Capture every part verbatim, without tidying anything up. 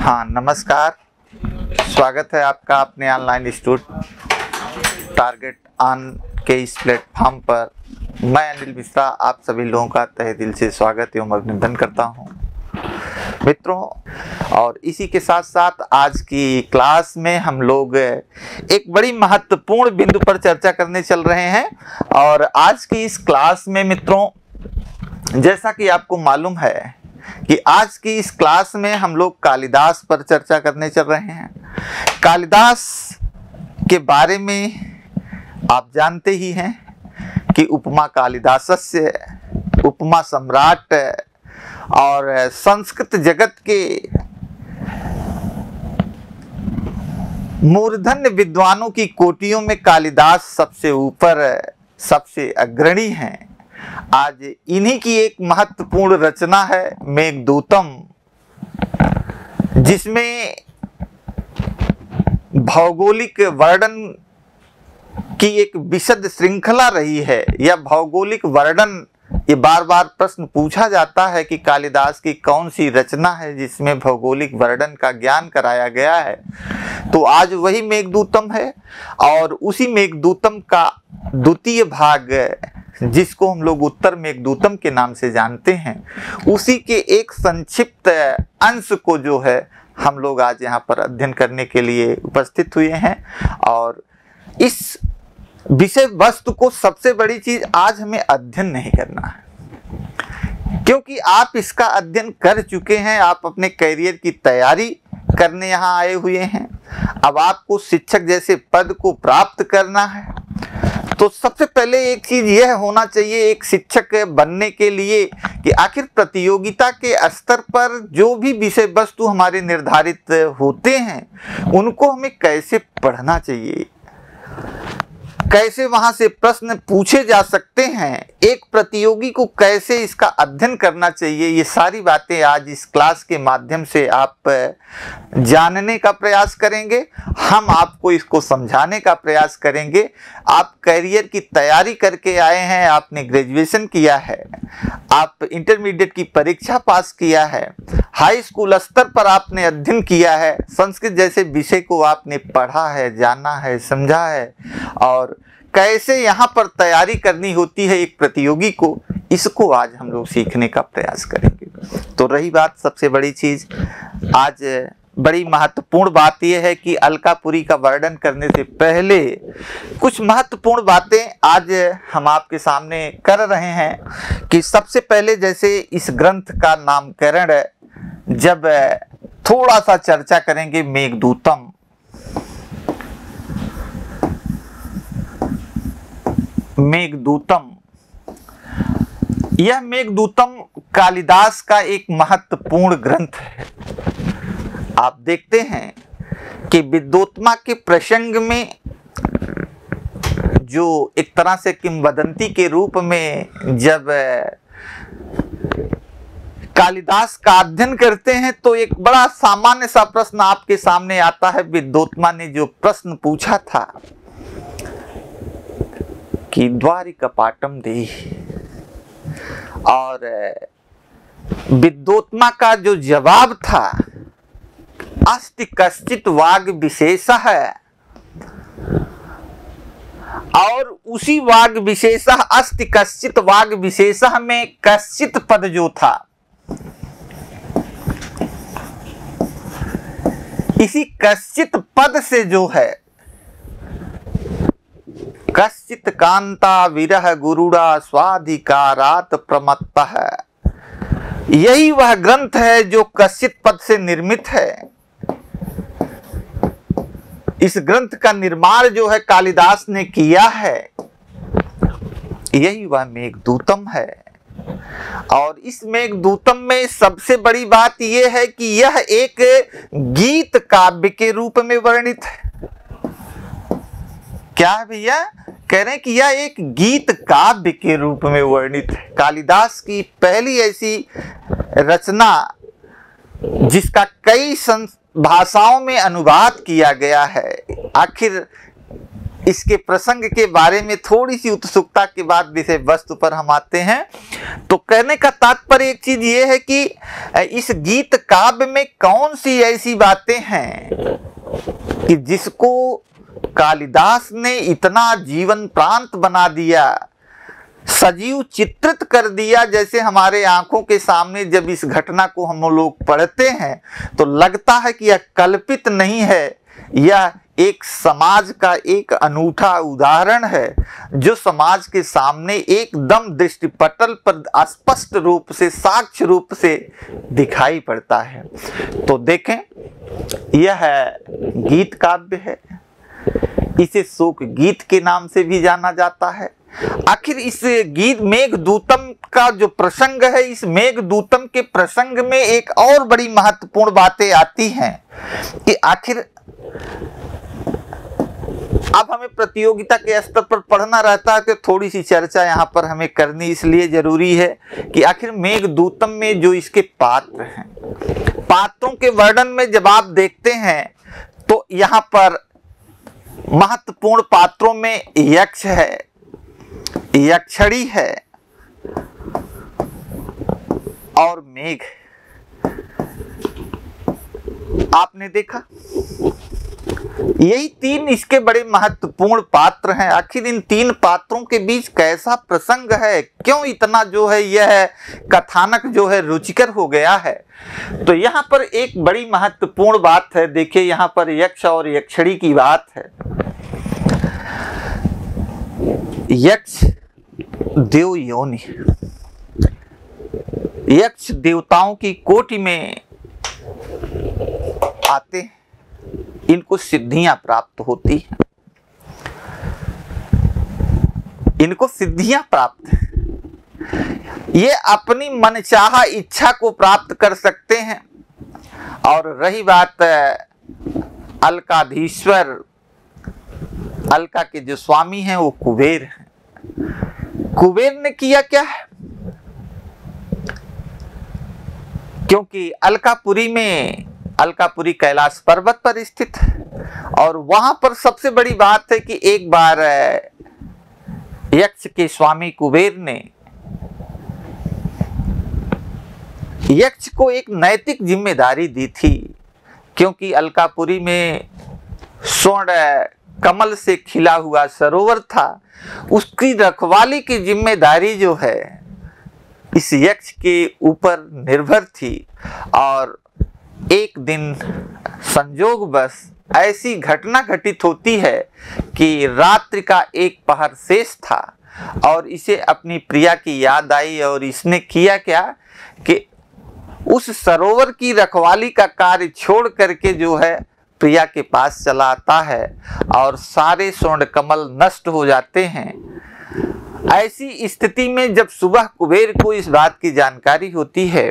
हाँ नमस्कार, स्वागत है आपका अपने ऑनलाइन इंस्टीट्यूट टारगेट ऑन के इस प्लेटफॉर्म पर। मैं अनिल मिश्रा आप सभी लोगों का तहे दिल से स्वागत एवं अभिनंदन करता हूँ मित्रों। और इसी के साथ साथ आज की क्लास में हम लोग एक बड़ी महत्वपूर्ण बिंदु पर चर्चा करने चल रहे हैं। और आज की इस क्लास में मित्रों, जैसा कि आपको मालूम है कि आज की इस क्लास में हम लोग कालिदास पर चर्चा करने चल रहे हैं। कालिदास के बारे में आप जानते ही हैं कि उपमा कालिदासस्य, उपमा सम्राट और संस्कृत जगत के मूर्धन्य विद्वानों की कोटियों में कालिदास सबसे ऊपर, सबसे अग्रणी हैं। आज इन्हीं की एक महत्वपूर्ण रचना है मेघदूतम, जिसमें भौगोलिक वर्णन की एक विशद श्रृंखला रही है। यह भौगोलिक वर्णन, ये बार बार प्रश्न पूछा जाता है कि कालिदास की कौन सी रचना है जिसमें भौगोलिक वर्णन का ज्ञान कराया गया है। तो आज वही मेघदूतम है और उसी मेघदूतम का द्वितीय भाग, जिसको हम लोग उत्तर मेघदूतम के नाम से जानते हैं, उसी के एक संक्षिप्त अंश को जो है हम लोग आज यहाँ पर अध्ययन करने के लिए उपस्थित हुए हैं। और इस विषय वस्तु को सबसे बड़ी चीज आज हमें अध्ययन नहीं करना है, क्योंकि आप इसका अध्ययन कर चुके हैं। आप अपने करियर की तैयारी करने यहाँ आए हुए हैं। अब आपको शिक्षक जैसे पद को प्राप्त करना है, तो सबसे पहले एक चीज यह होना चाहिए एक शिक्षक बनने के लिए कि आखिर प्रतियोगिता के स्तर पर जो भी विषय वस्तु हमारे निर्धारित होते हैं उनको हमें कैसे पढ़ना चाहिए, कैसे वहां से प्रश्न पूछे जा सकते हैं, एक प्रतियोगी को कैसे इसका अध्ययन करना चाहिए, ये सारी बातें आज इस क्लास के माध्यम से आप जानने का प्रयास करेंगे। हम आपको इसको समझाने का प्रयास करेंगे। आप करियर की तैयारी करके आए हैं, आपने ग्रेजुएशन किया है, आप इंटरमीडिएट की परीक्षा पास किया है, हाई स्कूल स्तर पर आपने अध्ययन किया है, संस्कृत जैसे विषय को आपने पढ़ा है, जाना है, समझा है, और कैसे यहाँ पर तैयारी करनी होती है एक प्रतियोगी को, इसको आज हम लोग सीखने का प्रयास करेंगे। तो रही बात सबसे बड़ी चीज, आज बड़ी महत्वपूर्ण बात यह है कि अलकापुरी का वर्णन करने से पहले कुछ महत्वपूर्ण बातें आज हम आपके सामने कर रहे हैं। कि सबसे पहले जैसे इस ग्रंथ का नामकरण जब थोड़ा सा चर्चा करेंगे मेघदूतम। मेघदूतम, यह मेघदूतम कालिदास का एक महत्वपूर्ण ग्रंथ है। आप देखते हैं कि विद्योत्मा के प्रसंग में जो एक तरह से किंवदंती के रूप में जब कालिदास का अध्ययन करते हैं तो एक बड़ा सामान्य सा प्रश्न आपके सामने आता है। विद्योत्मा ने जो प्रश्न पूछा था कि द्वारिकपाटम देहि, और विद्योत्मा का जो जवाब था अस्ति कश्चित वाग विशेषः, और उसी वाग विशेषः अस्ति कश्चित वाग विशेषः में कश्चित पद जो था, इसी कश्चित पद से जो है कश्चित कांता विरह गुरुड़ा स्वाधिकारात प्रमत्तः, यही वह ग्रंथ है जो कश्चित पद से निर्मित है। इस ग्रंथ का निर्माण जो है कालिदास ने किया है, यही वह मेघदूतम है। और इस मेघदूतम में सबसे बड़ी बात यह है कि यह एक गीत काव्य के रूप में वर्णित है। क्या है भैया? कह रहे हैं कि यह एक गीत काव्य के रूप में वर्णित है। कालिदास की पहली ऐसी रचना जिसका कई भाषाओं में अनुवाद किया गया है। आखिर इसके प्रसंग के बारे में थोड़ी सी उत्सुकता के बाद विषय वस्तु पर हम आते हैं। तो कहने का तात्पर्य एक चीज ये है कि इस गीत काव्य में कौन सी ऐसी बातें हैं कि जिसको कालिदास ने इतना जीवन प्रांत बना दिया, सजीव चित्रित कर दिया। जैसे हमारे आंखों के सामने जब इस घटना को हम लोग पढ़ते हैं तो लगता है कि यह कल्पित नहीं है, यह एक समाज का एक अनूठा उदाहरण है जो समाज के सामने एकदम दृष्टिपटल पर स्पष्ट रूप से, साक्ष्य रूप से दिखाई पड़ता है। तो देखें, यह गीत काव्य है, इसे शोक गीत के नाम से भी जाना जाता है। आखिर इस गीत मेघदूतम का जो प्रसंग है, इस मेघदूतम के प्रसंग में एक और बड़ी महत्वपूर्ण बातें आती हैं कि आखिर अब हमें प्रतियोगिता के स्तर पर पढ़ना रहता है तो थोड़ी सी चर्चा यहाँ पर हमें करनी इसलिए जरूरी है कि आखिर मेघदूतम में जो इसके पात्र हैं, पात्रों के वर्णन में जब आप देखते हैं तो यहाँ पर महत्वपूर्ण पात्रों में यक्ष है, यक्षणी है और मेघ। आपने देखा, यही तीन इसके बड़े महत्वपूर्ण पात्र हैं। आखिर इन तीन पात्रों के बीच कैसा प्रसंग है, क्यों इतना जो है यह कथानक जो है रुचिकर हो गया है। तो यहाँ पर एक बड़ी महत्वपूर्ण बात है। देखिए, यहाँ पर यक्ष और यक्षणी की बात है। यक्ष देव योनि, यक्ष देवताओं की कोटि में आते हैं, इनको सिद्धियां प्राप्त होती हैं, इनको सिद्धियां प्राप्त हैं। ये अपनी मनचाहा इच्छा को प्राप्त कर सकते हैं। और रही बात अलकाधीश्वर, अलका के जो स्वामी हैं वो कुबेर हैं। कुबेर ने किया क्या है, क्योंकि अलकापुरी में, अलकापुरी कैलाश पर्वत पर स्थित है और वहां पर सबसे बड़ी बात है कि एक बार यक्ष के स्वामी कुबेर ने यक्ष को एक नैतिक जिम्मेदारी दी थी, क्योंकि अलकापुरी में स्वर्ण कमल से खिला हुआ सरोवर था, उसकी रखवाली की जिम्मेदारी जो है इस यक्ष के ऊपर निर्भर थी। और एक दिन संजोगवश ऐसी घटना घटित होती है कि रात्रि का एक पहर शेष था और इसे अपनी प्रिया की याद आई और इसने किया क्या कि उस सरोवर की रखवाली का कार्य छोड़ करके जो है प्रिया के पास चला आता है और सारे स्वर्ण कमल नष्ट हो जाते हैं। ऐसी स्थिति में जब सुबह कुबेर को इस बात की जानकारी होती है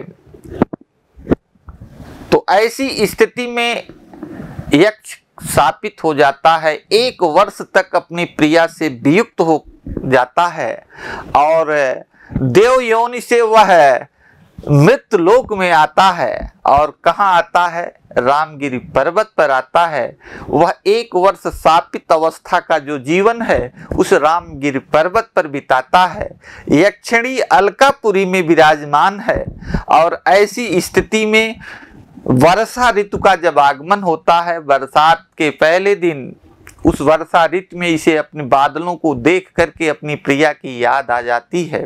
तो ऐसी स्थिति में यक्ष शापित हो जाता है, एक वर्ष तक अपनी प्रिया से वियुक्त हो जाता है और देव योनि से वह मृत लोक में आता है। और कहाँ आता है, रामगिरी पर्वत पर आता है। वह एक वर्ष शापित अवस्था का जो जीवन है उस रामगिरी पर्वत पर बिताता है। यक्षिणी अलकापुरी में विराजमान है और ऐसी स्थिति में वर्षा ऋतु का जब आगमन होता है, बरसात के पहले दिन, उस वर्षा ऋतु में इसे अपने बादलों को देख करके अपनी प्रिया की याद आ जाती है।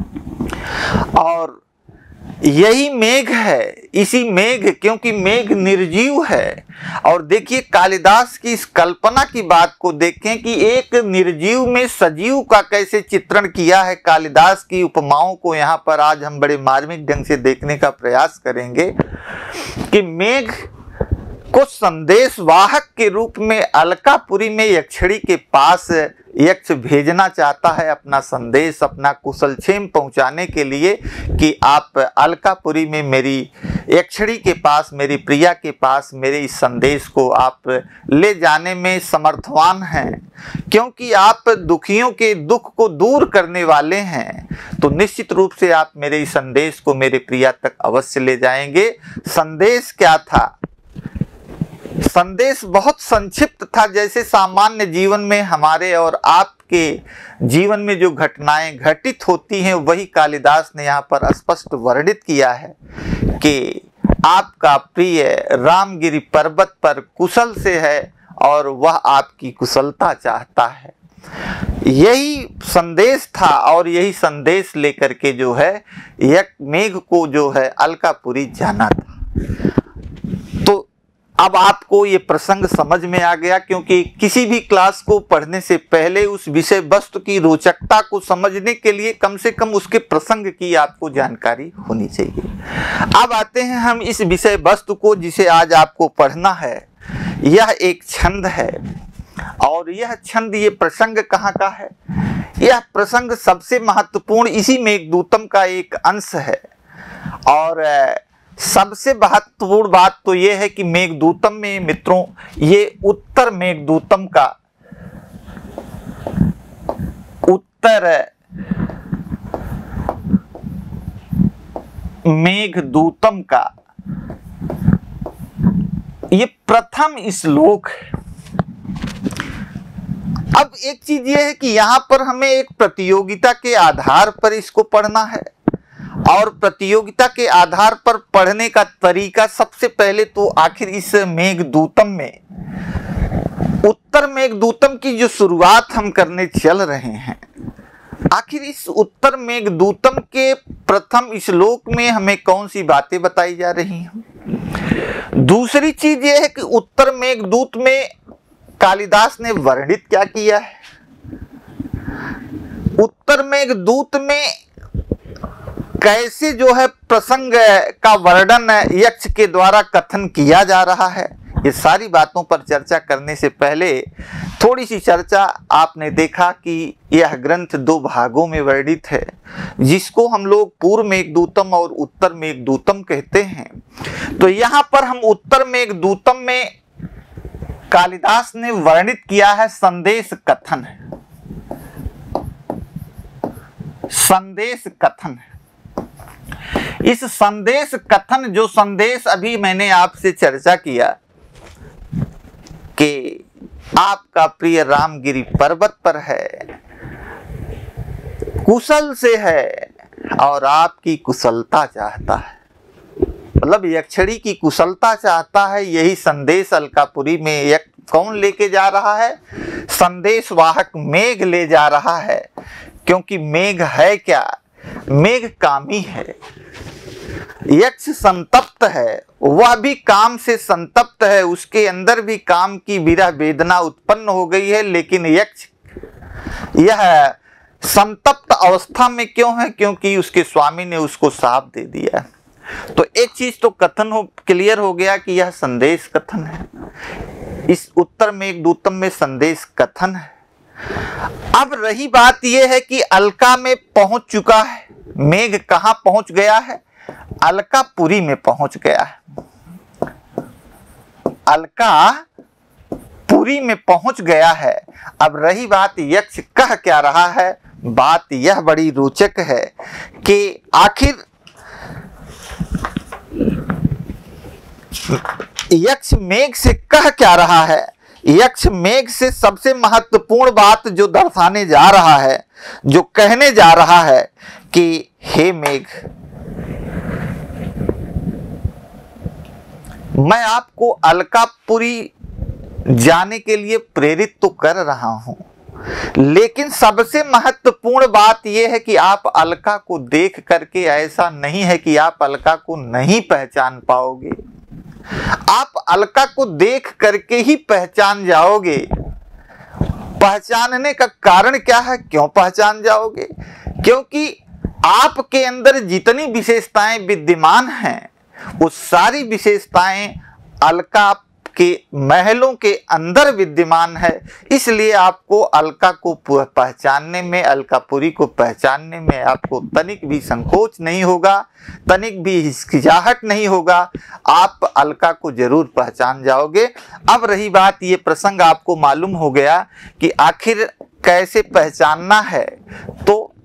और यही मेघ है, इसी मेघ, क्योंकि मेघ निर्जीव है। और देखिए कालिदास की इस कल्पना की बात को देखें कि एक निर्जीव में सजीव का कैसे चित्रण किया है। कालिदास की उपमाओं को यहाँ पर आज हम बड़े मार्मिक ढंग से देखने का प्रयास करेंगे कि मेघ को संदेश वाहक के रूप में अलकापुरी में यक्षिणी के पास यक्ष भेजना चाहता है अपना संदेश, अपना कुशलक्षेम पहुंचाने के लिए कि आप अलकापुरी में मेरी यक्षिणी के पास, मेरी प्रिया के पास मेरे इस संदेश को आप ले जाने में समर्थवान हैं, क्योंकि आप दुखियों के दुख को दूर करने वाले हैं। तो निश्चित रूप से आप मेरे इस संदेश को मेरे प्रिया तक अवश्य ले जाएंगे। संदेश क्या था संदेश बहुत संक्षिप्त था, जैसे सामान्य जीवन में हमारे और आपके जीवन में जो घटनाएं घटित होती हैं वही कालिदास ने यहाँ पर स्पष्ट वर्णित किया है कि आपका प्रिय रामगिरी पर्वत पर कुशल से है और वह आपकी कुशलता चाहता है। यही संदेश था और यही संदेश लेकर के जो है यक मेघ को जो है अलकापुरी जाना था। तो अब आपको ये प्रसंग समझ में आ गया, क्योंकि किसी भी क्लास को पढ़ने से पहले उस विषय वस्तु की रोचकता को समझने के लिए कम से कम उसके प्रसंग की आपको जानकारी होनी चाहिए। अब आते हैं हम इस विषय वस्तु को जिसे आज आपको पढ़ना है। यह एक छंद है और यह छंद, ये प्रसंग कहाँ का है? यह प्रसंग सबसे महत्वपूर्ण इसी मेघदूतम का एक अंश है। और सबसे महत्वपूर्ण बात तो यह है कि मेघदूतम में मित्रों, ये उत्तर मेघदूतम का उत्तर मेघदूतम का ये प्रथम श्लोक है। अब एक चीज ये है कि यहाँ पर हमें एक प्रतियोगिता के आधार पर इसको पढ़ना है, और प्रतियोगिता के आधार पर पढ़ने का तरीका सबसे पहले तो आखिर इस मेघदूतम में, उत्तर मेघदूतम की जो शुरुआत हम करने चल रहे हैं, आखिर इस उत्तर मेघदूतम के प्रथम श्लोक में हमें कौन सी बातें बताई जा रही हैं। दूसरी चीज यह है कि उत्तर मेघदूत में कालिदास ने वर्णित क्या किया है। उत्तर मेघदूत में कैसे जो है प्रसंग का वर्णन यक्ष के द्वारा कथन किया जा रहा है। ये सारी बातों पर चर्चा करने से पहले थोड़ी सी चर्चा, आपने देखा कि यह ग्रंथ दो भागों में वर्णित है, जिसको हम लोग पूर्व मेघदूतम और उत्तर मेघदूतम कहते हैं। तो यहाँ पर हम उत्तर मेघदूतम में कालिदास ने वर्णित किया है संदेश कथन है, संदेश कथन है। इस संदेश कथन, जो संदेश अभी मैंने आपसे चर्चा किया कि आपका प्रिय रामगिरी पर्वत पर है, कुशल से है और आपकी कुशलता चाहता है, मतलब यक्षिणी की कुशलता चाहता है। यही संदेश अलकापुरी में यक कौन लेके जा रहा है? संदेश वाहक मेघ ले जा रहा है। क्योंकि मेघ है क्या? मेघ कामी है। यक्ष संतप्त है, वह भी काम से संतप्त है, उसके अंदर भी काम की विरह वेदना उत्पन्न हो गई है। लेकिन यक्ष यह संतप्त अवस्था में क्यों है? क्योंकि उसके स्वामी ने उसको शाप दे दिया। तो एक चीज तो कथन हो क्लियर हो गया कि यह संदेश कथन है। इस उत्तर मेघदूतम में संदेश कथन है। अब रही बात यह है कि अलका में पहुंच चुका है मेघ। कहां पहुंच गया है? अलकापुरी में पहुंच गया है। अलकापुरी में पहुंच गया है। अब रही बात यक्ष कह क्या रहा है। बात यह बड़ी रोचक है कि आखिर यक्ष मेघ से कह क्या रहा है। यक्ष मेघ से सबसे महत्वपूर्ण बात जो दर्शाने जा रहा है, जो कहने जा रहा है कि हे मेघ, मैं आपको अलकापुरी जाने के लिए प्रेरित तो कर रहा हूं, लेकिन सबसे महत्वपूर्ण बात यह है कि आप अलका को देख करके ऐसा नहीं है कि आप अलका को नहीं पहचान पाओगे। आप अलका को देख करके ही पहचान जाओगे। पहचानने का कारण क्या है? क्यों पहचान जाओगे? क्योंकि आपके अंदर जितनी विशेषताएं विद्यमान हैं, वो सारी विशेषताएं अलका के महलों के अंदर विद्यमान है। इसलिए आपको अलका को पहचानने में, अलकापुरी को पहचानने में आपको तनिक भी संकोच नहीं होगा, तनिक भी हिचकिचाहट नहीं होगा। आप अलका को जरूर पहचान जाओगे। अब रही बात, ये प्रसंग आपको मालूम हो गया कि आखिर कैसे पहचानना है। तो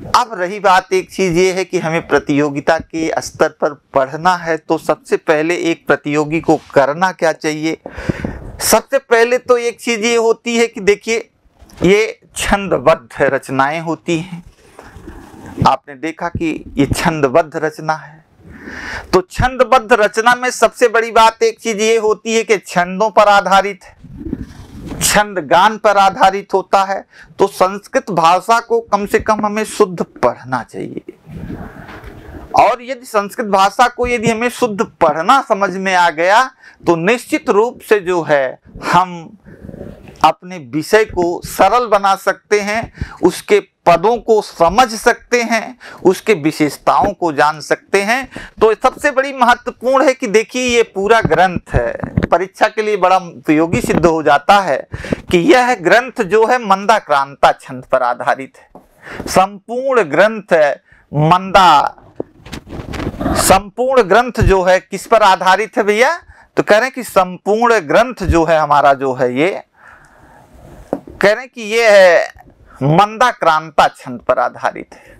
अब रही बात, एक चीज ये है कि हमें प्रतियोगिता के स्तर पर पढ़ना है, तो सबसे पहले एक प्रतियोगी को करना क्या चाहिए। सबसे पहले तो एक चीज ये होती है कि देखिए, ये छंदबद्ध रचनाएं होती हैं। आपने देखा कि ये छंदबद्ध रचना है, तो छंदबद्ध रचना में सबसे बड़ी बात एक चीज ये होती है कि छंदों पर आधारित है, छंद गान पर आधारित होता है। तो संस्कृत भाषा को कम से कम हमें शुद्ध पढ़ना चाहिए, और यदि संस्कृत भाषा को यदि हमें शुद्ध पढ़ना समझ में आ गया तो निश्चित रूप से जो है हम अपने विषय को सरल बना सकते हैं, उसके पदों को समझ सकते हैं, उसके विशेषताओं को जान सकते हैं। तो सबसे बड़ी महत्वपूर्ण है कि देखिए, ये पूरा ग्रंथ है, परीक्षा के लिए बड़ा उपयोगी सिद्ध हो जाता है कि यह ग्रंथ जो है मंदाक्रांता छंद पर आधारित है। संपूर्ण ग्रंथ है मंदा संपूर्ण ग्रंथ जो है किस पर आधारित है भैया, तो कह रहे हैं कि संपूर्ण ग्रंथ जो है हमारा जो है ये कह रहे हैं कि ये है मंदाक्रांता छंद पर आधारित है।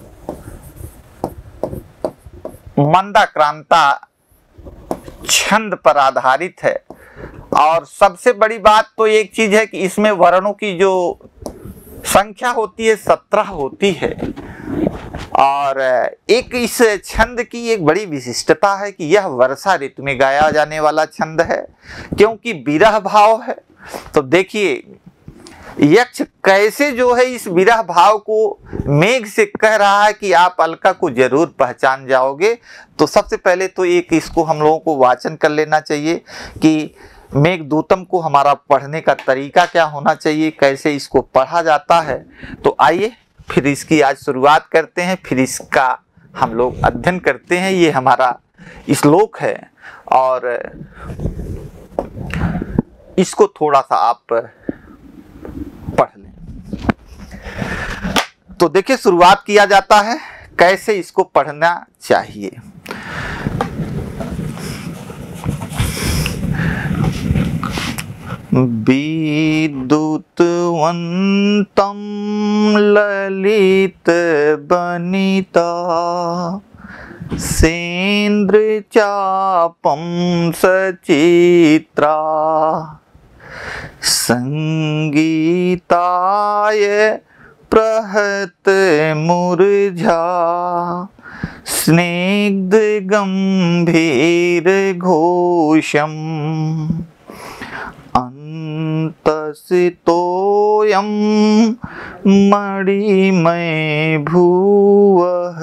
मंदाक्रांता छंद पर आधारित है। और सबसे बड़ी बात तो एक चीज है कि इसमें वर्णों की जो संख्या होती है सत्रह होती है। और एक इस छंद की एक बड़ी विशिष्टता है कि यह वर्षा ऋतु में गाया जाने वाला छंद है, क्योंकि विरह भाव है। तो देखिए, यक्ष कैसे जो है इस विरह भाव को मेघ से कह रहा है कि आप अलका को जरूर पहचान जाओगे। तो सबसे पहले तो एक इसको हम लोगों को वाचन कर लेना चाहिए कि मेघदूतम को हमारा पढ़ने का तरीका क्या होना चाहिए, कैसे इसको पढ़ा जाता है। तो आइए फिर इसकी आज शुरुआत करते हैं, फिर इसका हम लोग अध्ययन करते हैं। ये हमारा श्लोक है और इसको थोड़ा सा आप पढ़ लें। तो देखिए, शुरुआत किया जाता है कैसे इसको पढ़ना चाहिए। विद्युतवन्तं ललित बनिता सेन्द्रचापं सचित्रा संगीताय प्रहत मूर्झा स्निग्ध गंभीर घोषम अंतसितोयं मणिमय भुवः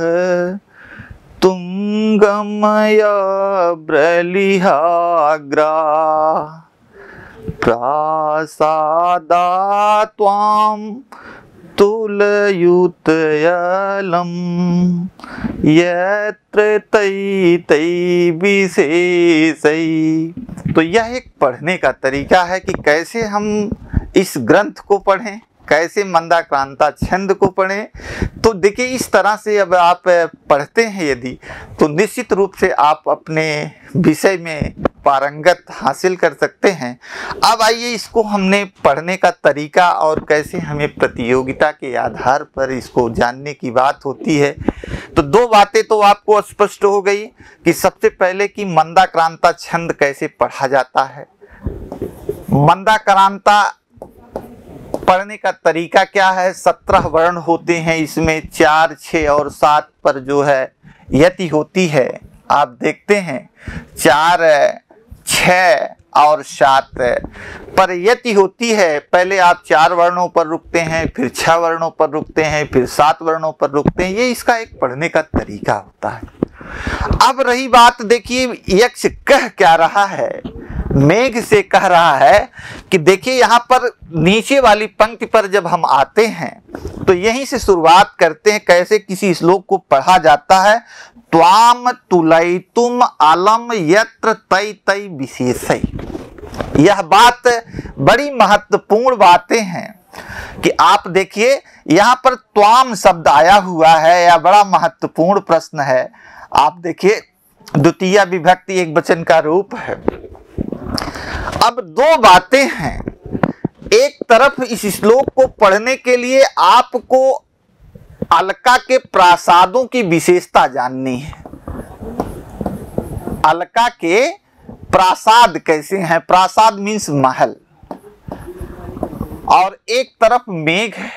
तुंगमया ब्रलिहाग्रा प्रासादा त्वां तुलयुतयलं यत्र तै तै विशेषै। तो यह एक पढ़ने का तरीका है कि कैसे हम इस ग्रंथ को पढ़ें, कैसे मंदाक्रांता छंद को पढ़ें। तो देखिए, इस तरह से अब आप पढ़ते हैं यदि, तो निश्चित रूप से आप अपने विषय में पारंगत हासिल कर सकते हैं। अब आइए, इसको हमने पढ़ने का तरीका और कैसे हमें प्रतियोगिता के आधार पर इसको जानने की बात होती है। तो दो बातें तो आपको स्पष्ट हो गई कि सबसे पहले कि मंदाक्रांता छंद कैसे पढ़ा जाता है, मंदाक्रांता पढ़ने का तरीका क्या है। सत्रह वर्ण होते हैं इसमें, चार, छः और सात पर जो है यति होती है। आप देखते हैं चार, छः और सात पर यति होती है। पहले आप चार वर्णों पर रुकते हैं, फिर छह वर्णों पर रुकते हैं, फिर सात वर्णों पर रुकते हैं। ये इसका एक पढ़ने का तरीका होता है। अब रही बात, देखिए यक्ष कह क्या रहा है, मेघ से कह रहा है कि देखिए यहाँ पर नीचे वाली पंक्ति पर जब हम आते हैं तो यहीं से शुरुआत करते हैं कैसे किसी श्लोक को पढ़ा जाता है। त्वाम तुलयितुम अलम यत्र तै तै विशेषै। यह बात बड़ी महत्वपूर्ण बातें हैं कि आप देखिए यहाँ पर त्वाम शब्द आया हुआ है, यह बड़ा महत्वपूर्ण प्रश्न है। आप देखिए, द्वितीय विभक्ति एक वचन का रूप है। अब दो बातें हैं, एक तरफ इस श्लोक को पढ़ने के लिए आपको अलका के प्रासादों की विशेषता जाननी है। अलका के प्रासाद कैसे हैं? प्रासाद मीन्स महल, और एक तरफ मेघ है।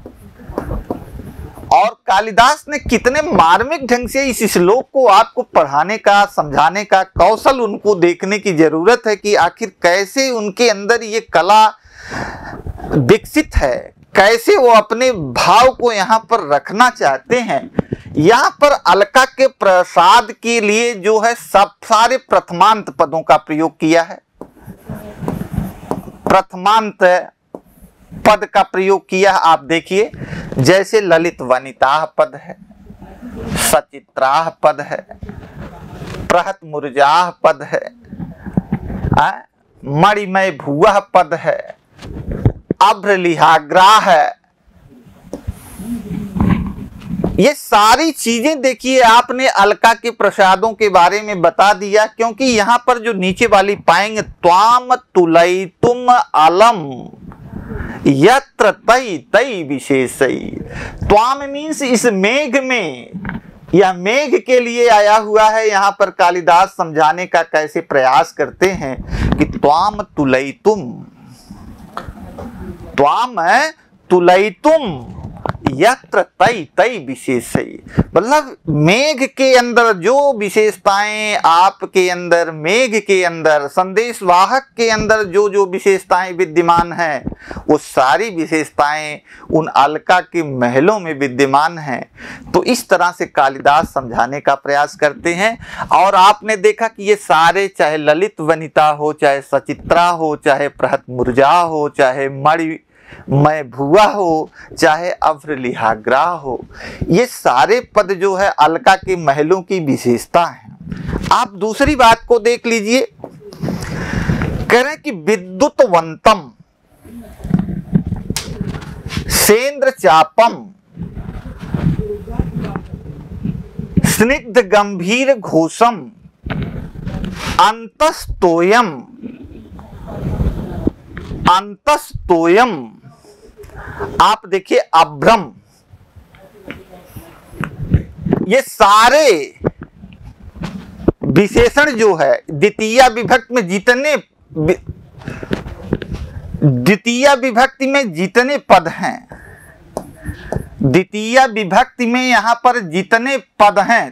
और कालिदास ने कितने मार्मिक ढंग से इस श्लोक को आपको पढ़ाने का, समझाने का कौशल उनको देखने की जरूरत है कि आखिर कैसे उनके अंदर ये कला विकसित है, कैसे वो अपने भाव को यहाँ पर रखना चाहते हैं। यहाँ पर अलका के प्रसाद के लिए जो है सब सारे प्रथमांत पदों का प्रयोग किया है। प्रथमांत पद का प्रयोग किया है। आप देखिए, जैसे ललित वनिता पद है, सचित्रा पद है, प्रहत मुरजा पद है, मणिमय भुआ पद है, अभ्र लिहाग्रा है। ये सारी चीजें देखिए, आपने अलका के प्रसादों के बारे में बता दिया, क्योंकि यहां पर जो नीचे वाली पाएंगे, त्वाम तुलयितुम अलम यत्र तई तई विशेषई। त्वाम मीन्स इस मेघ में, यह मेघ के लिए आया हुआ है। यहाँ पर कालिदास समझाने का कैसे प्रयास करते हैं कि त्वाम तुलयितुम, त्वाम तुलयितुम यत्र तई तई विशेषई, मतलब मेघ के अंदर जो विशेषताएं आपके अंदर, मेघ के अंदर, संदेश वाहक के अंदर जो जो विशेषताएं विद्यमान हैं, वो सारी विशेषताएं उन अलका के महलों में विद्यमान हैं। तो इस तरह से कालिदास समझाने का प्रयास करते हैं। और आपने देखा कि ये सारे, चाहे ललित वनिता हो, चाहे सचित्रा हो, चाहे प्रहत मुरजा हो, चाहे मणि मैं भुआ हो, चाहे अभ्र लिहाग्रा हो, ये सारे पद जो है अलका के महलों की विशेषता है। आप दूसरी बात को देख लीजिए, कह रहे हैं कि विद्युतवंतम सेंद्र चापम स्निग्ध गंभीर घोषम अंतस्तोयम अंतस्तोयम। आप देखिए, अभ्रम, ये सारे विशेषण जो है द्वितीय विभक्ति में जितने द्वितीय विभक्ति में जितने पद हैं, द्वितीय विभक्ति में यहां पर जितने पद हैं,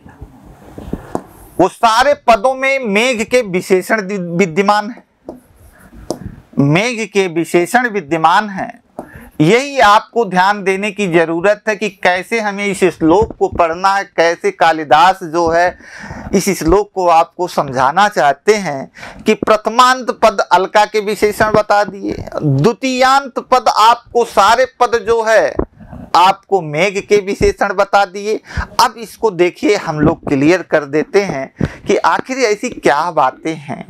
वो सारे पदों में मेघ के विशेषण विद्यमान है, मेघ के विशेषण विद्यमान हैं। यही आपको ध्यान देने की जरूरत है कि कैसे हमें इस श्लोक को पढ़ना है, कैसे कालिदास जो है इस श्लोक को आपको समझाना चाहते हैं कि प्रथमांत पद अलका के विशेषण बता दिए, द्वितीयांत पद आपको सारे पद जो है आपको मेघ के विशेषण बता दिए। अब इसको देखिए, हम लोग क्लियर कर देते हैं कि आखिर ऐसी क्या बातें हैं।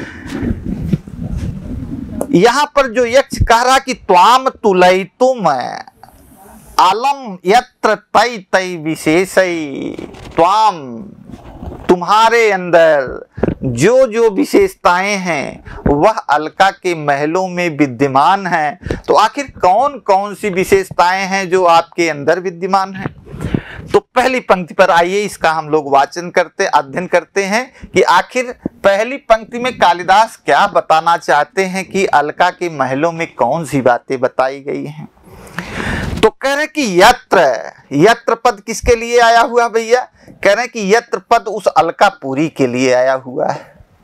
यहां पर जो यक्ष कह रहा कि त्वाम तुलयितुम अलम यत्र तई तई विशेषई, त्वाम तुम्हारे अंदर जो जो विशेषताएं हैं वह अलका के महलों में विद्यमान हैं। तो आखिर कौन कौन सी विशेषताएं हैं जो आपके अंदर विद्यमान हैं? तो पहली पंक्ति पर आइए, इसका हम लोग वाचन करते, अध्ययन करते हैं कि आखिर पहली पंक्ति में कालिदास क्या बताना चाहते हैं कि अलका के महलों में कौन सी बातें बताई गई हैं। तो कह रहे कि यत्र, यत्र पद किसके लिए आया हुआ भैया? कह रहे कि यत्र पद उस अलकापुरी के लिए आया हुआ है।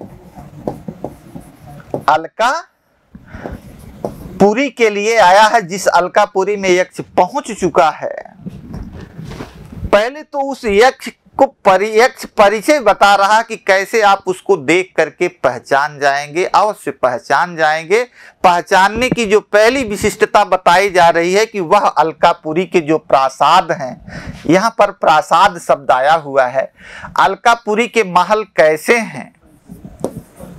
अलकापुरी के लिए आया है, जिस अलकापुरी में यक्ष पहुंच चुका है। पहले तो उस यक्ष को यक्ष परिचय बता रहा कि कैसे आप उसको देख करके पहचान जाएंगे, अवश्य पहचान जाएंगे। पहचानने की जो पहली विशिष्टता बताई जा रही है कि वह अलकापुरी के जो प्रासाद हैं, यहाँ पर प्रासाद शब्द आया हुआ है। अलकापुरी के महल कैसे हैं?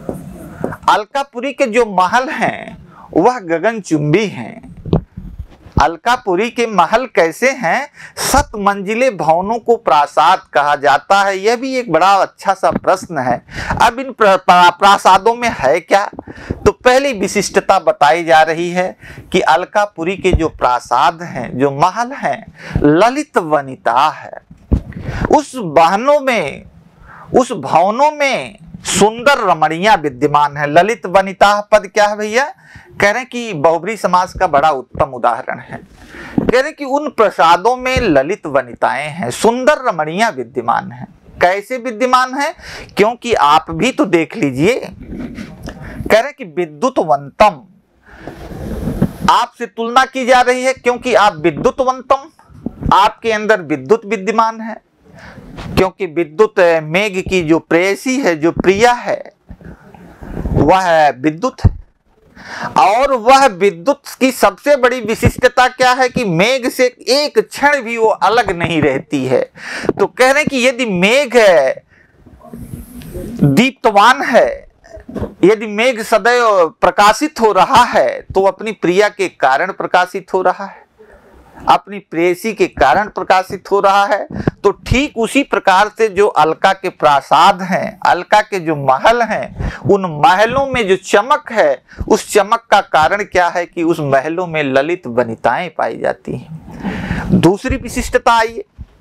अलकापुरी के जो महल हैं वह गगनचुंबी हैं। अलकापुरी के महल कैसे हैं? सत मंजिले भवनों को प्रासाद कहा जाता है। यह भी एक बड़ा अच्छा सा प्रश्न है। अब इन प्रासादों में है क्या? तो पहली विशिष्टता बताई जा रही है कि अलकापुरी के जो प्रासाद हैं, जो महल हैं, ललित वनिता है। उस भवनों में उस भवनों में सुंदर रमणियां विद्यमान है। ललित वनिता पद क्या है भैया? कह रहे हैं कि बहुब्री समास का बड़ा उत्तम उदाहरण है। कह रहे हैं कि उन प्रसादों में ललित वनिताएं हैं, सुंदर रमणियां विद्यमान हैं। कैसे विद्यमान है? क्योंकि आप भी तो देख लीजिए, कह रहे हैं कि विद्युतवंतम, आपसे तुलना की जा रही है क्योंकि आप विद्युतवंतम, आपके अंदर विद्युत विद्यमान है। क्योंकि विद्युत मेघ की जो प्रेयसी है, जो प्रिया है, वह विद्युत है। और वह विद्युत की सबसे बड़ी विशिष्टता क्या है कि मेघ से एक क्षण भी वो अलग नहीं रहती है। तो कह रहे हैं कि यदि मेघ दीप्तवान है, यदि मेघ सदैव प्रकाशित हो रहा है, तो अपनी प्रिया के कारण प्रकाशित हो रहा है, अपनी प्रेयसी के कारण प्रकाशित हो रहा है। तो ठीक उसी प्रकार से जो अलका के प्रासाद हैं, अलका के जो महल हैं, उन महलों में जो चमक है, उस चमक का कारण क्या है कि उस महलों में ललित वनिताएं पाई जाती हैं। दूसरी विशिष्टता आइए,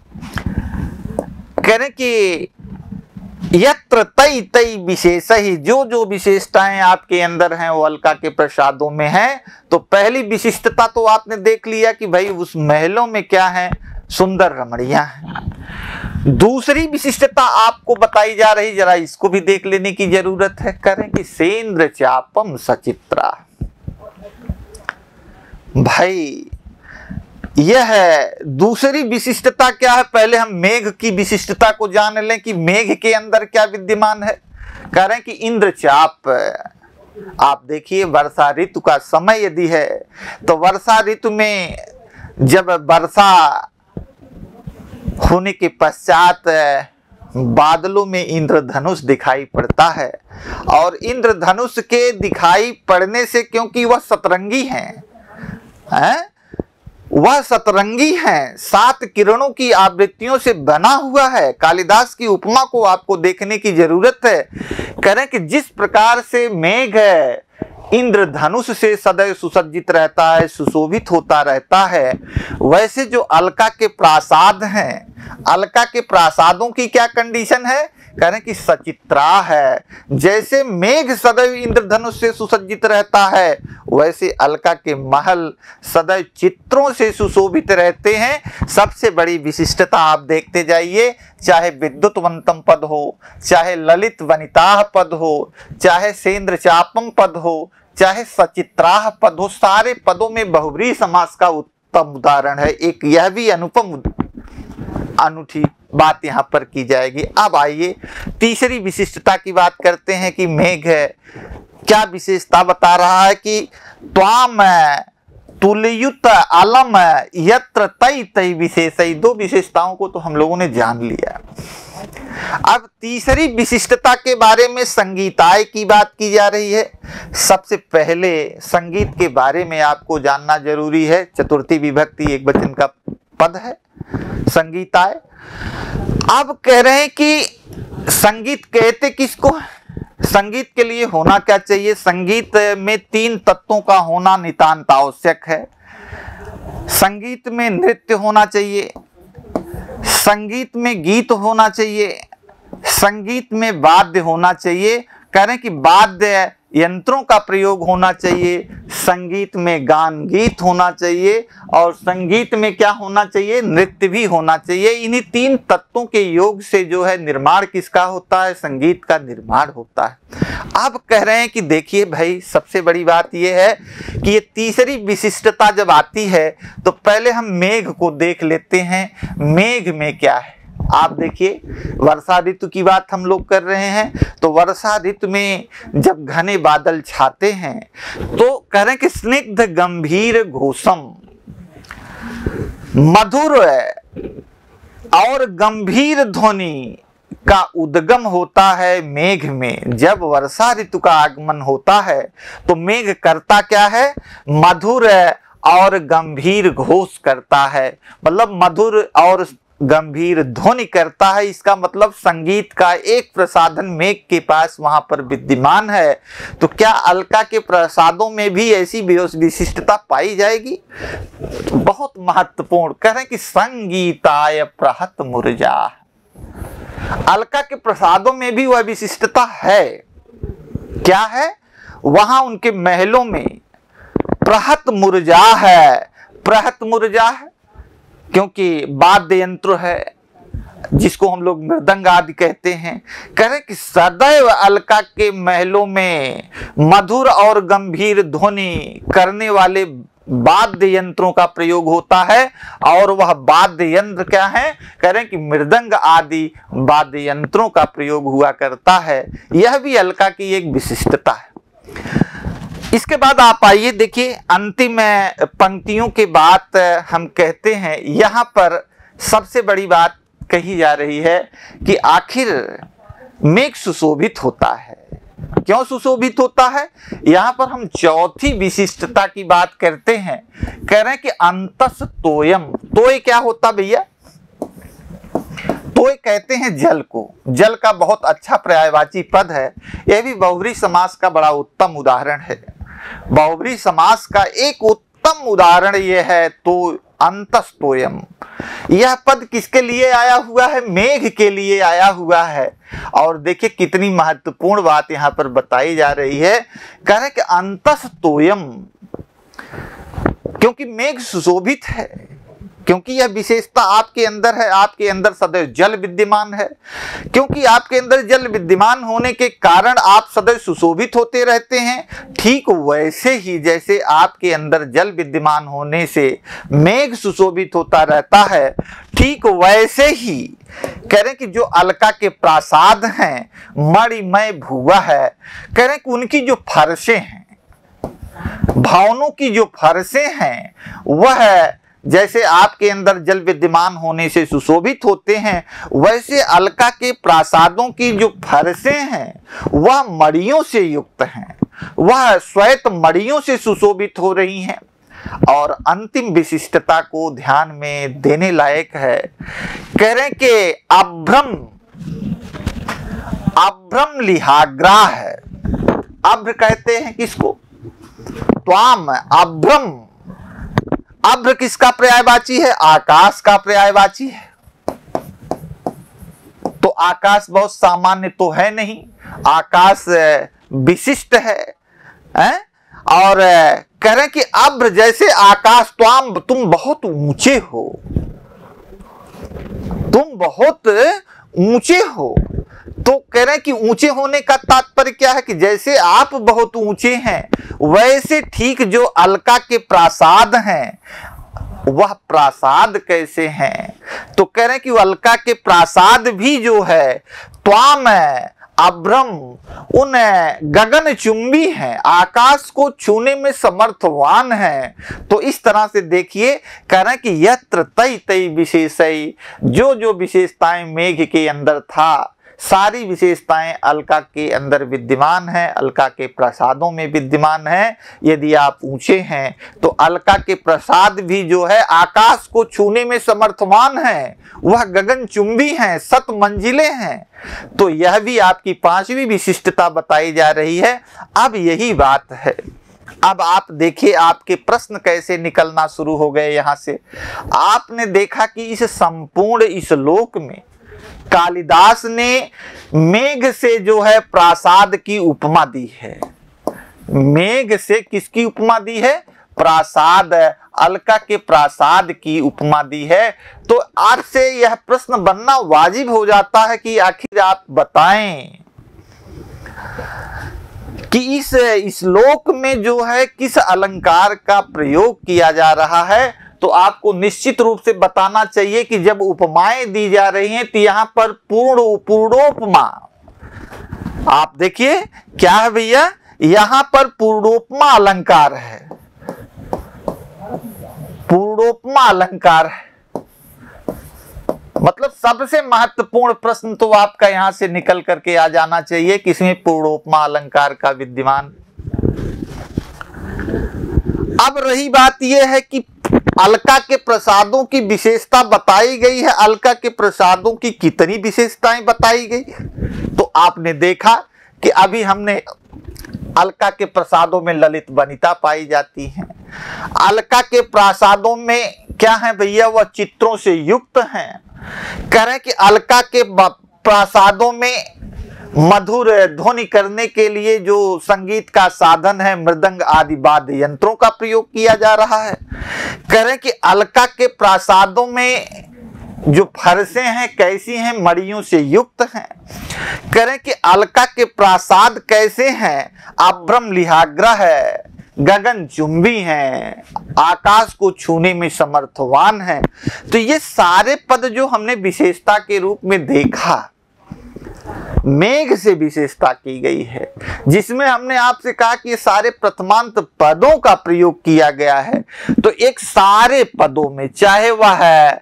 कह रहे कि यत्र तई तई विशेष ही, जो जो विशेषताएं आपके अंदर हैं वो अलका के प्रसादों में हैं। तो पहली विशिष्टता तो आपने देख लिया कि भाई उस महलों में क्या है? सुंदर रमणियां हैं। दूसरी विशिष्टता आपको बताई जा रही, जरा इसको भी देख लेने की जरूरत है। करें कि सेंद्र चापम सचित्रा। भाई यह है दूसरी विशिष्टता। क्या है? पहले हम मेघ की विशिष्टता को जान लें कि मेघ के अंदर क्या विद्यमान है। कह रहे हैं कि इंद्रचाप। आप देखिए, वर्षा ऋतु का समय यदि है तो वर्षा ऋतु में जब वर्षा होने के पश्चात बादलों में इंद्रधनुष दिखाई पड़ता है, और इंद्रधनुष के दिखाई पड़ने से, क्योंकि वह सतरंगी हैं, हैं? वह सतरंगी हैं, सात किरणों की आवृत्तियों से बना हुआ है। कालिदास की उपमा को आपको देखने की जरूरत है। करें कि जिस प्रकार से मेघ इंद्रधनुष से सदैव सुसज्जित रहता है, सुशोभित होता रहता है, वैसे जो अलका के प्रासाद हैं, अलका के प्रासादों की क्या कंडीशन है? करें कि सचित्रा है। जैसे मेघ सदैव इंद्रधनुष से सुसज्जित रहता है, वैसे अलका के महल सदैव चित्रों से सुशोभित रहते हैं। सबसे बड़ी विशिष्टता आप देखते जाइए, चाहे विद्युतवंतम पद हो, चाहे ललित वनिता पद हो, चाहे सेंद्र चापम पद हो, चाहे सचित्रा पद हो, सारे पदों में बहुब्रीहि समास का उत्तम उदाहरण है। एक यह भी अनुपम अनूठी बात यहाँ पर की जाएगी। अब आइए तीसरी विशिष्टता की बात करते हैं कि मेघ क्या विशेषता बता रहा है कि त्वाम तुलयुत अलम यत्र तई तई विशेष। दो विशेषताओं को तो हम लोगों ने जान लिया। अब तीसरी विशिष्टता के बारे में संगीताय की बात की जा रही है। सबसे पहले संगीत के बारे में आपको जानना जरूरी है। चतुर्थी विभक्ति एक वचन का पद है संगीताय। अब कह रहे हैं कि संगीत कहते किसको? संगीत के लिए होना क्या चाहिए? संगीत में तीन तत्वों का होना नितांत आवश्यक है। संगीत में नृत्य होना चाहिए, संगीत में गीत होना चाहिए, संगीत में वाद्य होना चाहिए। कह रहे हैं कि वाद्य यंत्रों का प्रयोग होना चाहिए, संगीत में गान गीत होना चाहिए, और संगीत में क्या होना चाहिए? नृत्य भी होना चाहिए। इन्हीं तीन तत्वों के योग से जो है निर्माण किसका होता है? संगीत का निर्माण होता है। अब कह रहे हैं कि देखिए भाई, सबसे बड़ी बात यह है कि ये तीसरी विशिष्टता जब आती है तो पहले हम मेघ को देख लेते हैं। मेघ में क्या है? आप देखिए, वर्षा ऋतु की बात हम लोग कर रहे हैं, तो वर्षा ऋतु में जब घने बादल छाते हैं तो कह रहे हैं कि स्निग्ध गंभीर घोषम, मधुर और गंभीर ध्वनि का उद्गम होता है मेघ में। जब वर्षा ऋतु का आगमन होता है तो मेघ करता क्या है? मधुर और गंभीर घोष करता है, मतलब मधुर और गंभीर ध्वनि करता है। इसका मतलब संगीत का एक प्रसाधन मेघ के पास वहां पर विद्यमान है। तो क्या अलका के प्रसादों में भी ऐसी विशिष्टता पाई जाएगी? बहुत महत्वपूर्ण कह रहे हैं कि संगीताय प्रहत मुरजा, अलका के प्रसादों में भी वह विशिष्टता है। क्या है? वहां उनके महलों में प्रहत मुरजा है। प्रहत मुरजा है क्योंकि वाद्य यंत्र है जिसको हम लोग मृदंग आदि कहते हैं। कह रहे कि सदैव अलका के महलों में मधुर और गंभीर ध्वनि करने वाले वाद्य यंत्रों का प्रयोग होता है। और वह वाद्य यंत्र क्या है? कह रहे हैं कि मृदंग आदि वाद्य यंत्रों का प्रयोग हुआ करता है। यह भी अलका की एक विशिष्टता है। इसके बाद आप आइए देखिए, अंतिम पंक्तियों के बाद हम कहते हैं, यहाँ पर सबसे बड़ी बात कही जा रही है कि आखिर मेघ सुशोभित होता है। क्यों सुशोभित होता है? यहाँ पर हम चौथी विशिष्टता की बात करते हैं। कह रहे हैं कि अंतस तोयम। तोय क्या होता भैया? तोय कहते हैं जल को। जल का बहुत अच्छा पर्यायवाची पद है। यह भी बहुब्री समास का बड़ा उत्तम उदाहरण है। बहुब्री समास का एक उत्तम उदाहरण यह है तो अंतस तोयम। यह पद किसके लिए आया हुआ है? मेघ के लिए आया हुआ है। और देखिए कितनी महत्वपूर्ण बात यहाँ पर बताई जा रही है। कह रहे कि अंतस तोयम, क्योंकि मेघ सुशोभित है, क्योंकि यह विशेषता आपके अंदर है। आपके अंदर सदैव जल विद्यमान है। क्योंकि आपके अंदर जल विद्यमान होने के कारण आप सदैव सुशोभित होते रहते हैं। ठीक वैसे ही जैसे आपके अंदर जल विद्यमान होने से मेघ सुशोभित होता रहता है, ठीक वैसे ही कह रहे हैं कि जो अलका के प्रासाद हैं, मणिमय भुवा है, कह रहे हैं कि उनकी जो फर्शें हैं, भवनों की जो फर्शें हैं, वह जैसे आपके अंदर जल विद्यमान होने से सुशोभित होते हैं, वैसे अलका के प्रासादों की जो फर्शें हैं वह मणियों से युक्त हैं। वह श्वेत मणियों से सुशोभित हो रही हैं। और अंतिम विशिष्टता को ध्यान में देने लायक है। कह रहे कि अभ्रम, अभ्रम लिहाग्रा है। अभ्र कहते हैं किसको? त्वाम। अभ्रम, अभ्र किसका पर्यायवाची है? आकाश का पर्यायवाची है। तो आकाश बहुत सामान्य तो है नहीं, आकाश विशिष्ट है, है? और कह रहे हैं कि अभ्र जैसे आकाश, त्वाम, तुम बहुत ऊंचे हो, तुम बहुत ऊंचे हो। तो कह रहे हैं कि ऊंचे होने का तात्पर्य क्या है? कि जैसे आप बहुत ऊंचे हैं, वैसे ठीक जो अलका के प्रासाद हैं, वह प्रासाद कैसे हैं? तो कह रहे हैं कि अलका के प्रासाद भी जो है त्वाम अभ्रम, उन गगन चुंबी हैं, आकाश को छूने में समर्थवान हैं। तो इस तरह से देखिए, कह रहे हैं कि यत्र तई तई विशेषई, जो जो विशेषताएं मेघ के अंदर था, सारी विशेषताएं अलका के अंदर विद्यमान है, अलका के प्रसादों में विद्यमान है। यदि आप ऊंचे हैं तो अलका के प्रसाद भी जो है आकाश को छूने में समर्थवान है, वह गगनचुंबी हैं, सत मंजिले हैं। तो यह भी आपकी पांचवी विशिष्टता बताई जा रही है। अब यही बात है, अब आप देखिए आपके प्रश्न कैसे निकलना शुरू हो गए। यहां से आपने देखा कि इस संपूर्ण इस लोक में कालिदास ने मेघ से जो है प्रासाद की उपमा दी है। मेघ से किसकी उपमा दी है? प्रासाद, अलका के प्रासाद की उपमा दी है। तो आपसे यह प्रश्न बनना वाजिब हो जाता है कि आखिर आप बताएं कि इस इस श्लोक में जो है किस अलंकार का प्रयोग किया जा रहा है। तो आपको निश्चित रूप से बताना चाहिए कि जब उपमाएं दी जा रही हैं तो यहाँ पर पूर्ण पूर्णोपमा, आप देखिए क्या है भैया, यहाँ पर पूर्णोपमा अलंकार है, पूर्णोपमा अलंकार है। मतलब सबसे महत्वपूर्ण प्रश्न तो आपका यहां से निकल करके आ जाना चाहिए कि इसमें पूर्णोपमा अलंकार का विद्यमान। अब रही बात यह है कि अलका के प्रसादों की विशेषता बताई गई है। अलका के प्रसादों की कितनी विशेषताएं बताई गई? तो आपने देखा कि अभी हमने अलका के प्रसादों में ललित वनिता पाई जाती है। अलका के प्रसादों में क्या है भैया? वह चित्रों से युक्त हैं। कह रहे हैं कि अलका के प्रसादों में मधुर ध्वनि करने के लिए जो संगीत का साधन है, मृदंग आदि वाद्य यंत्रों का प्रयोग किया जा रहा है। कह रहे हैं कि अलका के प्रासादों में जो फरसें हैं कैसी हैं? मड़ियों से युक्त हैं। कह रहे हैं कि अलका के प्रासाद कैसे हैं? अभ्रम लिहाग्र है, गगन चुंबी हैं, आकाश को छूने में समर्थवान हैं। तो ये सारे पद जो हमने विशेषता के रूप में देखा, मेघ से विशेषता की गई है, जिसमें हमने आपसे कहा कि ये सारे प्रथमांत पदों का प्रयोग किया गया है। तो एक सारे पदों में, चाहे वह है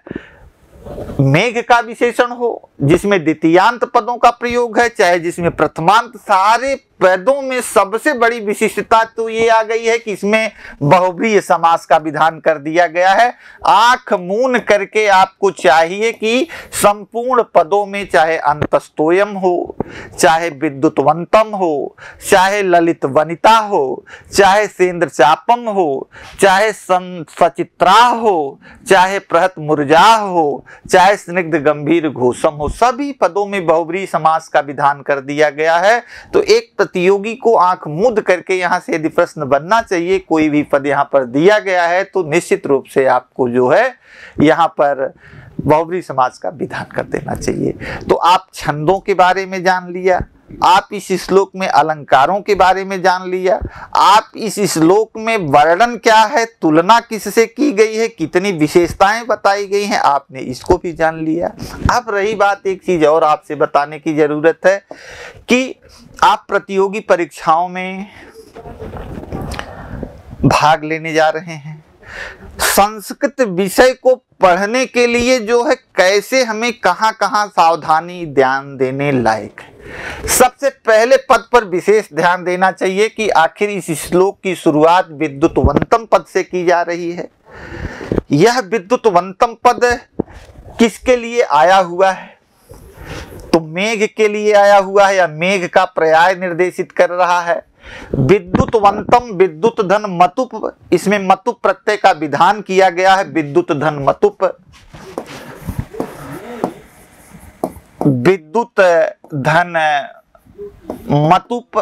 मेघ का विशेषण हो जिसमें द्वितीयांत पदों का प्रयोग है, चाहे जिसमें प्रथमांत, सारे पदों में सबसे बड़ी विशिष्टता तो ये आ गई है कि इसमें बहुव्रीहि समास का विधान कर दिया गया है। आंख मून करके आपको चाहिए कि संपूर्ण पदों में, चाहे अंतस्तोयम हो, चाहे विद्युतवंतम हो, चाहे ललित वनिता हो, चाहे सेंद्र चापम हो, चाहे सचित्रा हो, चाहे प्रहत मुरझा हो, चाहे स्निग्ध गंभीर घोषम हो, सभी पदों में बहुव्रीहि समास का विधान कर दिया गया है। तो एक प्रतियोगी को आंख मूंद करके यहाँ से यदि प्रश्न बनना चाहिए, कोई भी पद यहाँ पर दिया गया है, तो निश्चित रूप से आपको जो है यहाँ पर बहुव्रीहि समास का विधान कर देना चाहिए। तो आप छंदों के बारे में जान लिया, आप इस श्लोक में अलंकारों के बारे में जान लिया, आप इस श्लोक में वर्णन क्या है, तुलना किससे की गई है, कितनी विशेषताएं बताई गई हैं, आपने इसको भी जान लिया। अब रही बात, एक चीज और आपसे बताने की जरूरत है कि आप प्रतियोगी परीक्षाओं में भाग लेने जा रहे हैं। संस्कृत विषय को पढ़ने के लिए जो है कैसे हमें कहां कहां सावधानी ध्यान देने लायक है। सबसे पहले पद पर विशेष ध्यान देना चाहिए कि आखिर इस श्लोक की शुरुआत विद्युतवंतम पद से की जा रही है। यह विद्युतवंतम पद किसके लिए आया हुआ है? तो मेघ के लिए आया हुआ है, या मेघ का पर्याय निर्देशित कर रहा है। विद्युतवंतम, विद्युत धन मतुप, इसमें मतुप प्रत्यय का विधान किया गया है। विद्युत धन मतुप, विद्युत धन मतुप,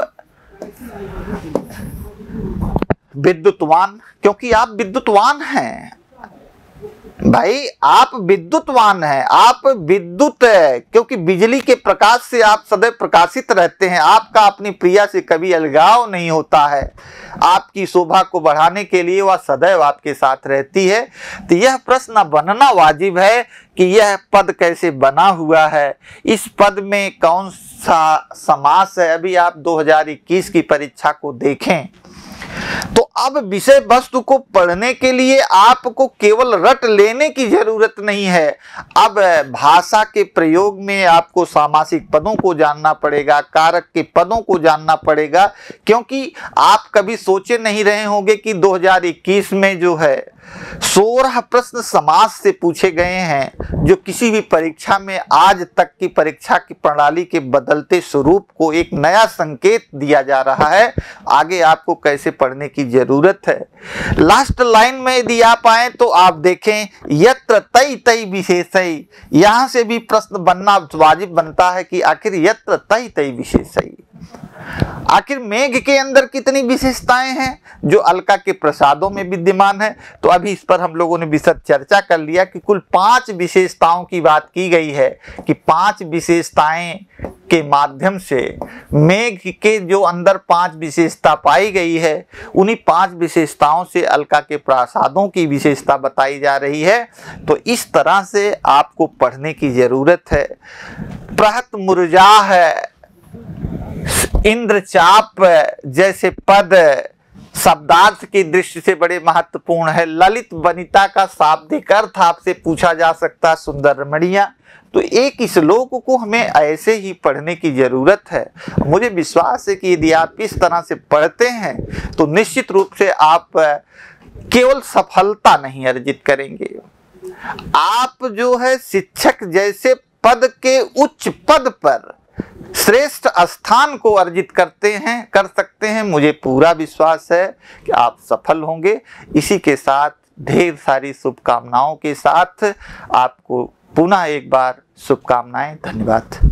विद्युतवान, क्योंकि आप विद्युतवान हैं भाई, आप विद्युतवान हैं, आप विद्युत है, क्योंकि बिजली के प्रकाश से आप सदैव प्रकाशित रहते हैं। आपका अपनी प्रिया से कभी अलगाव नहीं होता है। आपकी शोभा को बढ़ाने के लिए वह सदैव आपके साथ रहती है। तो यह प्रश्न बनना वाजिब है कि यह पद कैसे बना हुआ है, इस पद में कौन सा समास है। अभी आप दो हज़ार इक्कीस की परीक्षा को देखें तो अब विषय वस्तु को पढ़ने के लिए आपको केवल रट लेने की जरूरत नहीं है। अब भाषा के प्रयोग में आपको सामासिक पदों को जानना पड़ेगा, कारक के पदों को जानना पड़ेगा, क्योंकि आप कभी सोचे नहीं रहे होंगे कि दो हज़ार इक्कीस में जो है सोलह प्रश्न समास से पूछे गए हैं, जो किसी भी परीक्षा में आज तक की परीक्षा की प्रणाली के बदलते स्वरूप को एक नया संकेत दिया जा रहा है। आगे आपको कैसे पढ़ने की जरूरत है। लास्ट लाइन में यदि आप आए तो आप देखें यत्र तई तई विशेषई, यहां से भी प्रश्न बनना वाजिब बनता है कि आखिर यत्र तई तई विशेषई, आखिर मेघ के अंदर कितनी विशेषताएं हैं जो अलका के प्रसादों में विद्यमान है। तो अभी इस पर हम लोगों ने विशद चर्चा कर लिया कि कुल पांच विशेषताओं की बात की गई है कि पांच विशेषताएं के माध्यम से मेघ के जो अंदर पांच विशेषता पाई गई है, उन्हीं पांच विशेषताओं से अलका के प्रासादों की विशेषता बताई जा रही है। तो इस तरह से आपको पढ़ने की जरूरत है। प्रहत मुरझा है, इंद्रचाप जैसे पद शब्दार्थ की दृष्टि से बड़े महत्वपूर्ण है। ललित वनिता का शाब्दिक अर्थ आपसे पूछा जा सकता है, सुंदर रमणीय। तो एक श्लोक को हमें ऐसे ही पढ़ने की जरूरत है। मुझे विश्वास है कि यदि आप इस तरह से पढ़ते हैं तो निश्चित रूप से आप केवल सफलता नहीं अर्जित करेंगे, आप जो है शिक्षक जैसे पद के उच्च पद पर श्रेष्ठ स्थान को अर्जित करते हैं कर सकते हैं। मुझे पूरा विश्वास है कि आप सफल होंगे। इसी के साथ ढेर सारी शुभकामनाओं के साथ आपको पुनः एक बार शुभकामनाएं। धन्यवाद।